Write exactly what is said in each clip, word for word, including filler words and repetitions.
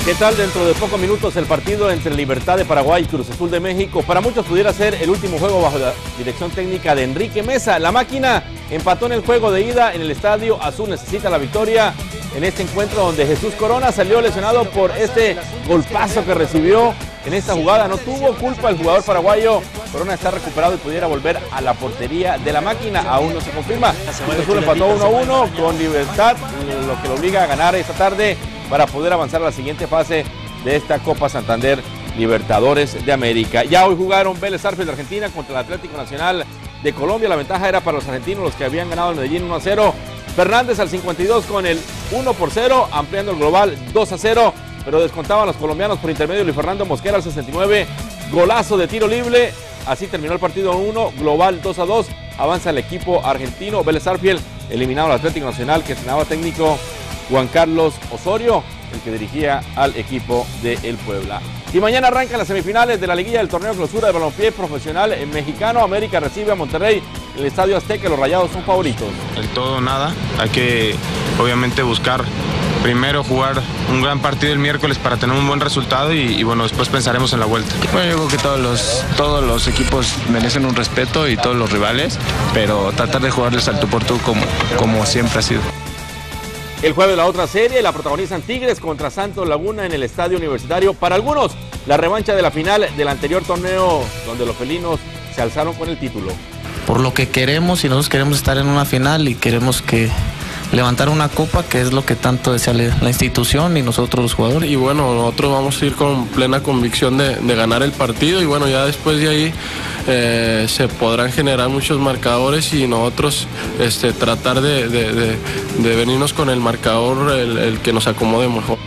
¿Qué tal? Dentro de pocos minutos el partido entre Libertad de Paraguay y Cruz Azul de México. Para muchos pudiera ser el último juego bajo la dirección técnica de Enrique Meza. La máquina empató en el juego de ida en el Estadio Azul. Necesita la victoria en este encuentro donde Jesús Corona salió lesionado por este golpazo que recibió en esta jugada. No tuvo culpa el jugador paraguayo. Corona está recuperado y pudiera volver a la portería de la máquina. Aún no se confirma. Cruz Azul empató uno a uno con Libertad, lo que lo obliga a ganar esta tarde para poder avanzar a la siguiente fase de esta Copa Santander Libertadores de América. Ya hoy jugaron Vélez Sarsfield de Argentina contra el Atlético Nacional de Colombia. La ventaja era para los argentinos, los que habían ganado el Medellín uno a cero. Fernández al cincuenta y dos con el uno por cero, ampliando el global dos a cero, pero descontaban los colombianos por intermedio de Luis Fernando Mosquera al sesenta y nueve. Golazo de tiro libre. Así terminó el partido uno, global dos a dos. Avanza el equipo argentino. Vélez Sarsfield eliminado al Atlético Nacional, que estrenaba técnico Juan Carlos Osorio, el que dirigía al equipo de El Puebla. Y mañana arrancan las semifinales de la liguilla del torneo clausura de balompié profesional mexicano. América recibe a Monterrey en el Estadio Azteca. Los Rayados son favoritos. El todo o nada. Hay que obviamente buscar primero jugar un gran partido el miércoles para tener un buen resultado y, y bueno, después pensaremos en la vuelta. Bueno, yo creo que todos los, todos los equipos merecen un respeto y todos los rivales, pero tratar de jugarles al tú por tú como, como siempre ha sido. El jueves la otra serie la protagonizan Tigres contra Santos Laguna en el Estadio Universitario. Para algunos, la revancha de la final del anterior torneo donde los felinos se alzaron con el título. Por lo que queremos, y nosotros queremos estar en una final y queremos que levantar una copa, que es lo que tanto desea la institución y nosotros los jugadores. Y bueno, nosotros vamos a ir con plena convicción de, de ganar el partido y bueno, ya después de ahí eh, se podrán generar muchos marcadores y nosotros este, tratar de, de, de, de venirnos con el marcador el, el que nos acomode mejor.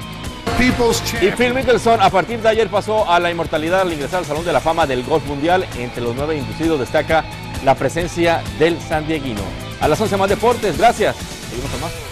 Y Phil Mickelson a partir de ayer pasó a la inmortalidad al ingresar al Salón de la Fama del Golf Mundial. Entre los nueve inducidos destaca la presencia del sandieguino. A las once más deportes, gracias. Seguimos con más.